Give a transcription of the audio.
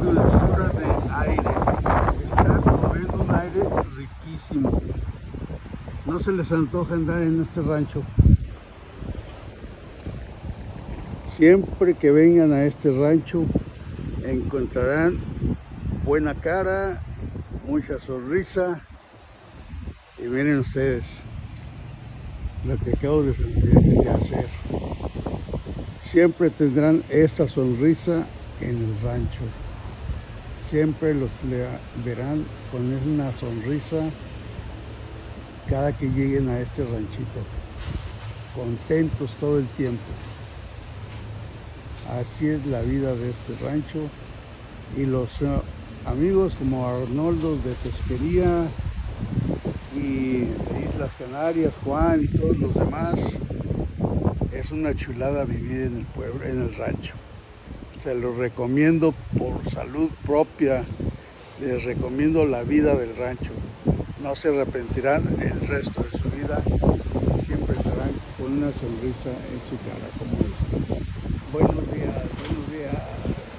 dulzura de aire. Están corriendo un aire riquísimo. No se les antoja andar en este rancho. Siempre que vengan a este rancho encontrarán buena cara, mucha sonrisa. Y miren ustedes lo que acabo de hacer. Siempre tendrán esta sonrisa en el rancho. Siempre los verán con una sonrisa cada que lleguen a este ranchito. Contentos todo el tiempo. Así es la vida de este rancho. Y los amigos como Arnoldo de Pesquería y Islas Canarias, Juan y todos los demás, es una chulada vivir en el pueblo, en el rancho. Se los recomiendo por salud propia, les recomiendo la vida del rancho. No se arrepentirán el resto de su vida y siempre estarán con una sonrisa en su cara como esta. Buenos días, buenos días.